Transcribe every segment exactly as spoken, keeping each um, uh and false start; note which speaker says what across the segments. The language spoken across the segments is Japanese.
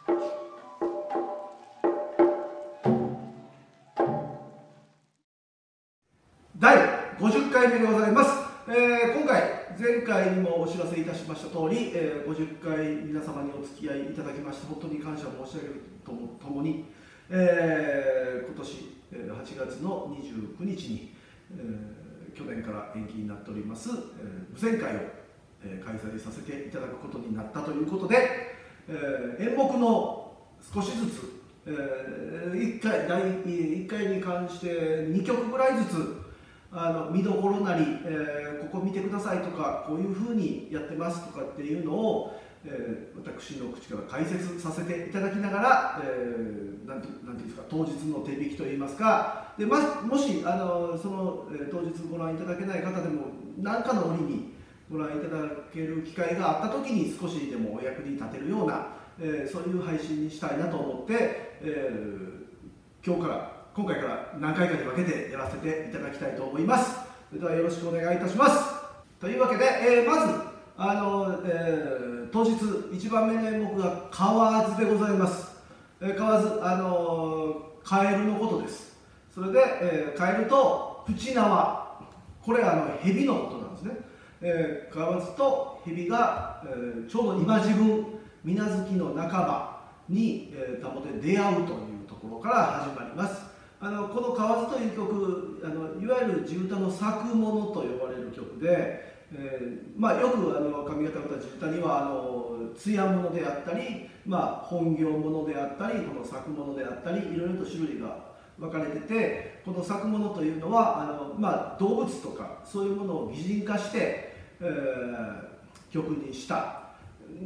Speaker 1: だいごじゅっかいめでございます。えー、今回、前回にもお知らせいたしました通り、えー、ごじゅっかい皆様にお付き合いいただきまして本当に感謝申し上げるともともに、えー、今年はちがつのにじゅうくにちに、えー、去年から延期になっております、えー、無線会を、えー、開催させていただくことになったということで、えー、演目の少しずつ、えー、いっかいだいいっかいに関してにきょくぐらいずつあの見どころなり、えー、ここ見てくださいとかこういうふうにやってますとかっていうのを、えー、私の口から解説させていただきながら、えー、なんてなんていうんですか、当日の手引きといいますかで、ま、もしあのその、えー、当日ご覧いただけない方でも何かの折にご覧いただける機会があった時に少しでもお役に立てるような、えー、そういう配信にしたいなと思って、えー、今日から今回から何回かに分けてやらせていただきたいと思います。それではよろしくお願いいたします。というわけで、えー、まずあの、えー、当日いちばんめの演目が河津でございます。えー、河津、あのー、カエルのことです。それで、えー、カエルとプチナワ、これあの蛇のことなんですね。えー、河津と蛇が、えー、ちょうど今自分水無月の半ばに、えー、たもて出会うというところから始まります。あのこの河津という曲、あのいわゆる地唄の作物と呼ばれる曲で、えーまあ、よくあの上方歌地唄にはあの艶物であったり、まあ、本行物であったりこの作物であったりいろいろと種類が分かれてて、この作物というのはあの、まあ、動物とかそういうものを擬人化して、えー、曲にした。うん、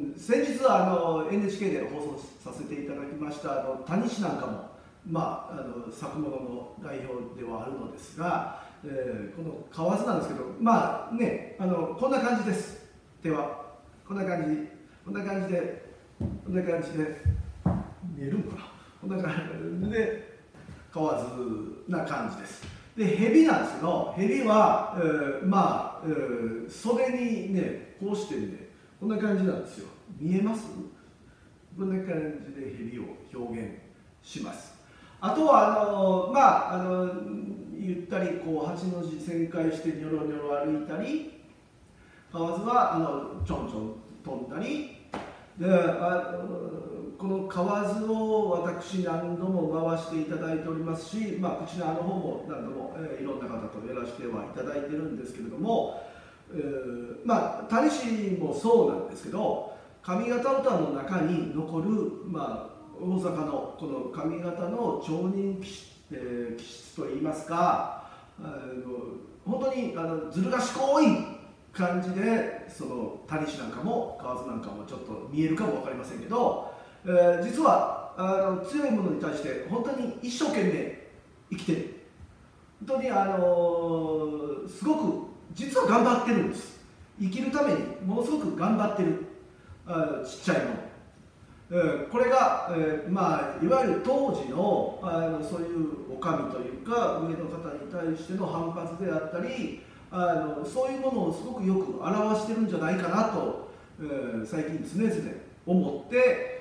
Speaker 1: 先日はあの エヌエイチケー で放送させていただきましたあの谷氏なんかもまあ、あの作物の代表ではあるのですが、えー、この河津なんですけど、まあね、あのこんな感じです。手はこんな感じ、こんな感じで、こんな感じで見えるのかな、こんな感じで河津な感じです。で、蛇なんですけど、蛇は、えー、まあ、えー、袖にね、こうしてね、こんな感じなんですよ。見えます？こんな感じで蛇を表現します。あとはあのまああのゆったりこう八の字旋回してニョロニョロ歩いたり、河津はあのちょんちょん飛んだりで、あこの河津を私何度も回していただいておりますし、まあ、口のあの方も何度も、えー、いろんな方とやらせてはいただいてるんですけれども、えー、まあ谷氏もそうなんですけど、上方歌の中に残るまあ大阪のこの上方の町人気質、えー、気質といいますか、あの本当にあのずる賢い感じで、その谷氏なんかも河津なんかもちょっと見えるかも分かりませんけど、えー、実はあの強いものに対して本当に一生懸命生きてる、本当にあのすごく実は頑張ってるんです。生きるためにものすごく頑張ってる、あちっちゃいもの。これが、えーまあ、いわゆる当時の、あのそういうお上というか上の方に対しての反発であったり、あのそういうものをすごくよく表してるんじゃないかなと、えー、最近常々思って、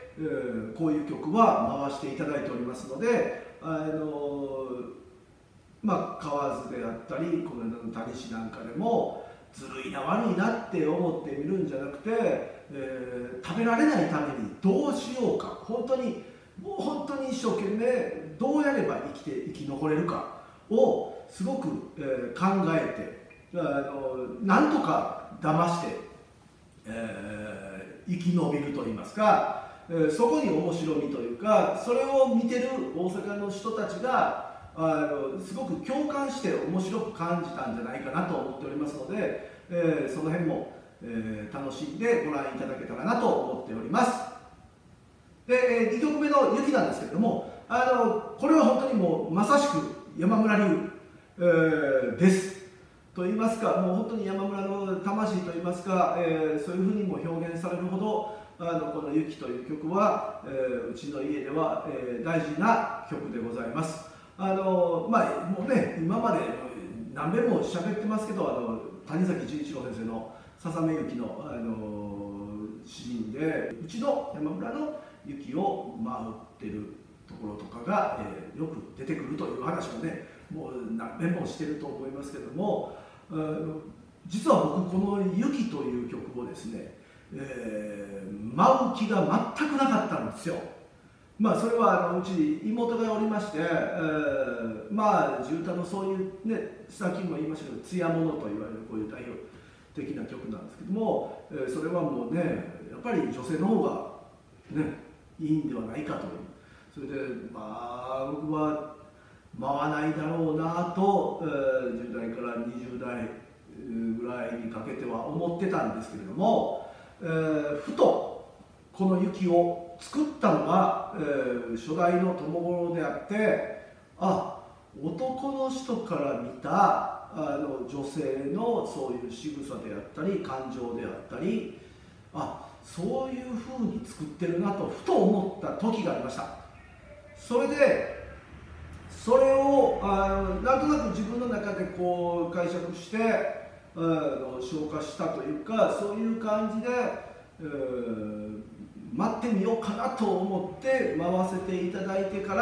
Speaker 1: えー、こういう曲は回していただいておりますので、あのまあ、河津であったりこの谷氏なんかでもずるいな悪いなって思ってみるんじゃなくて、えー、食べられないためにどうしようか、本当にもう本当に一生懸命どうやれば生きて生き残れるかをすごく、えー、考えて、あのなんとか騙して、えー、生き延びるといいますか、えー、そこに面白みというか、それを見てる大阪の人たちがあのすごく共感して面白く感じたんじゃないかなと思っておりますので、えー、その辺も、えー、楽しんでご覧いただけたらなと思っております。で、にきょくめの「雪」なんですけれども、あのこれは本当にもうまさしく山村流、えー、です。と言いますか、もう本当に山村の魂と言いますか、えー、そういうふうにも表現されるほど、あのこの「雪」という曲は、えー、うちの家では、えー、大事な曲でございます。あのまあもうね、今まで何べんも喋ってますけど、あの谷崎潤一郎先生の「ささめ雪」の、あのシーンで、うちの山村の雪を舞ってるところとかが、えー、よく出てくるという話をね、もう何遍もしてると思いますけども、実は僕この「雪」という曲をですね、えー、舞う気が全くなかったんですよ。まあそれはあのうち妹がおりまして、えー、まあ地唄のそういうね、さっきも言いましたけど艶物と言われるこういう代表的な曲なんですけども、えー、それはもうねやっぱり女性の方がねいいんではないかという、それでまあ僕は舞わないだろうなと、えー、じゅう代からにじゅう代ぐらいにかけては思ってたんですけれども、えー、ふとこの雪を作ったのが、えー、初代の友五郎であって、あ、男の人から見たあの女性のそういう仕草であったり感情であったり、あ、そういうふうに作ってるなとふと思った時がありました。それでそれをあなんとなく自分の中でこう解釈してあの消化したというか、そういう感じで、えー、待ってみようかなと思って回せていただいてから、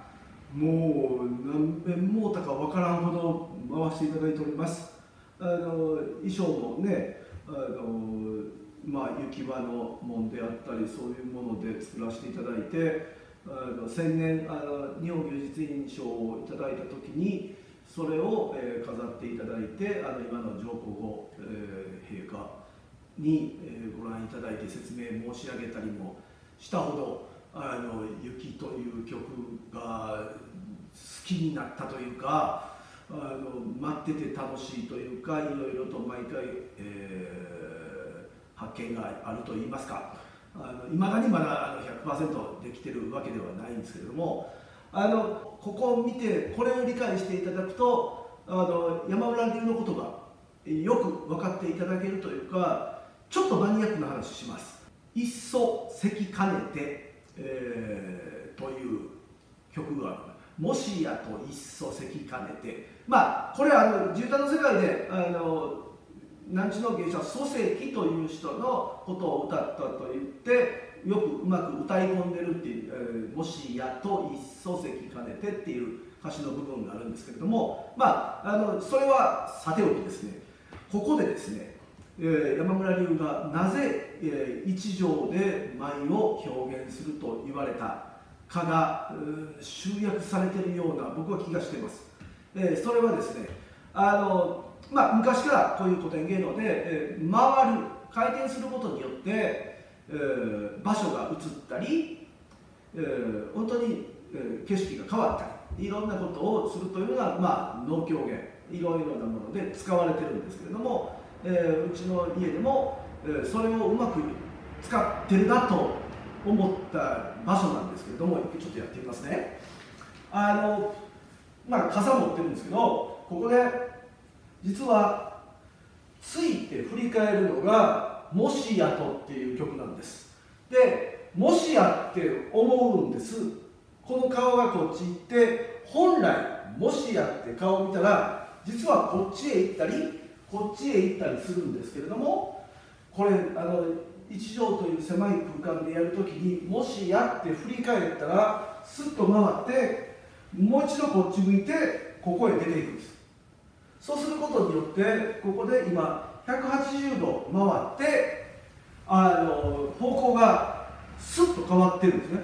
Speaker 1: もう何遍もたか分からんほど回していただいております。あの衣装もね、あの、まあ、雪場のもんであったりそういうもので作らせていただいて、あの先年あの日本芸術院賞をいただいた時にそれを、えー、飾っていただいて、あの今の上皇后、えー、陛下に、えー、ご覧いただいて説明申し上げたりもしたほど、あの雪という曲が好きになったというか、あの待ってて楽しいというか、いろいろと毎回、えー、発見があるといいますか。いまだにまだ ひゃくパーセント できてるわけではないんですけれども、あのここを見てこれを理解していただくと、あの山村流のことがよく分かっていただけるというか、ちょっとマニアックな話します。いっそ咳兼ねて、えー、という曲がある。もしやといっそ咳兼ねて、まあこれはあの地唄の世界であの南知の芸者蘇石という人のことを歌ったと言ってよくうまく歌い込んでるっていう、えー、もしやといっそ咳兼ねてっていう歌詞の部分があるんですけれども、まあ、あのそれはさておきですね、ここでですね、えー、山村流がなぜ、えー、一条で舞を表現すると言われたかが集約されているような僕は気がしています。えー、それはですね、あのまあ、昔からこういう古典芸能で、えー、回る回転することによって、えー、場所が移ったり、えー、本当に、えー、景色が変わったりいろんなことをするというのは、まあ、能狂言いろいろなもので使われてるんですけれども、えー、うちの家でも、えー、それをうまく使ってるなと思った場所なんですけれども、ちょっとやってみますね。あのまあ、傘持ってるんですけど、ここで実はついて振り返るのが「もしやと」っていう曲なんです。で、もしやって思うんです。この顔がこっち行って、本来もしやって顔を見たら実はこっちへ行ったりこっちへ行ったりするんですけれども、これあの一畳という狭い空間でやるときにもしやって振り返ったらスッと回ってもう一度こっち向いてここへ出ていくんです。そうすることによってここで今ひゃくはちじゅうど回ってあの方向がスッと変わってるんですね。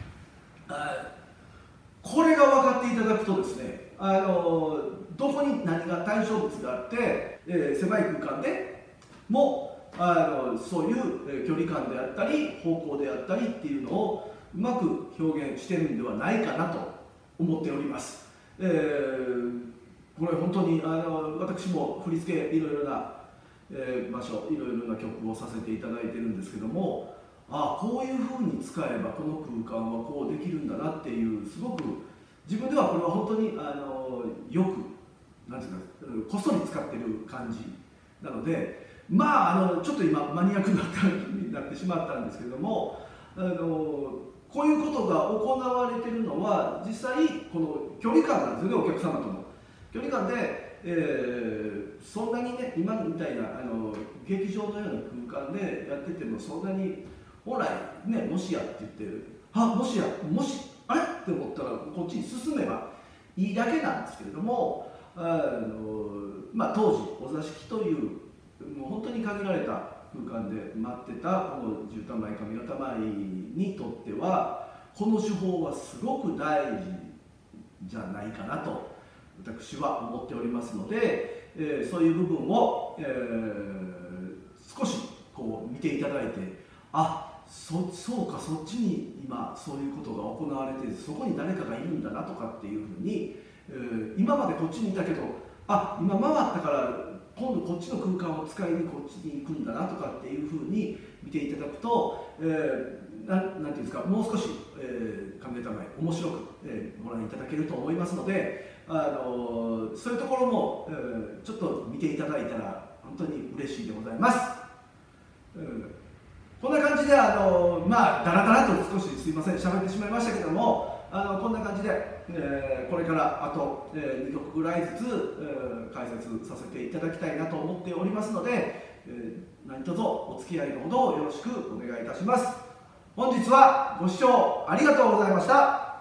Speaker 1: これが分かっていただくとですね、あのどこに何が対象物があって、えー、狭い空間でもあのそういう距離感であったり方向であったりっていうのをうまく表現してるんではないかなと思っております。えーこれ本当にあの私も振り付けいろいろな、えー、場所いろいろな曲をさせていただいてるんですけども、ああこういうふうに使えばこの空間はこうできるんだなっていう、すごく自分ではこれは本当にあのよくなんていうかこっそり使ってる感じなので、まああのちょっと今マニアックな感じになってしまったんですけれども、あのこういうことが行われてるのは実際この距離感なんですよね。お客様との距離感で、えー、 そんなにね今みたいなあの劇場のような空間でやっててもそんなに本来ねもしやって言ってあもしやもしあれって思ったらこっちに進めばいいだけなんですけれども、あの、まあ、当時お座敷というもう本当に限られた空間で待ってたこの十玉井上方舞にとってはこの手法はすごく大事じゃないかなと私は思っておりますので、えー、そういう部分を、えー、少しこう見ていただいて、あそそうかそっちに今そういうことが行われてそこに誰かがいるんだなとかっていうふうに、えー、今までこっちにいたけどあ今回ったから今度こっちの空間を使いにこっちに行くんだなとかっていうふうに見ていただくと、えー、な, なんていうんですかもう少し、えー、上方舞面白く、えー、ご覧いただけると思いますので、あのー、そういうところも、えー、ちょっと見ていただいたら本当に嬉しいでございます。うん、こんな感じで、あのー、まあだらだらと少しすいません喋ってしまいましたけども、あのこんな感じで、えー、これからあと、えー、にきょくぐらいずつ、えー、解説させていただきたいなと思っておりますので、えー、何卒お付き合いのほどよろしくお願いいたします。本日はご視聴ありがとうございました。